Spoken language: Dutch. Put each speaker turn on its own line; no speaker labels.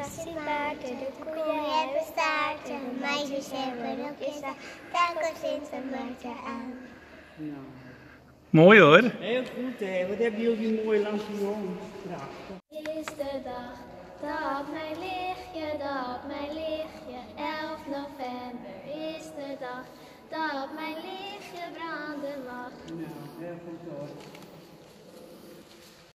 plastic paarden, de koeien hebben staarten, meisjes hebben rokjes aan, daar komt Sint Maarten aan.
Nou.
Mooi hoor.
Heel goed hè, wat hebben jullie mooi langs die hond gebracht.
Is de dag dat mijn lichtje, 11 november is de dag dat mijn lichtje branden mag.
Nou, heel goed hoor.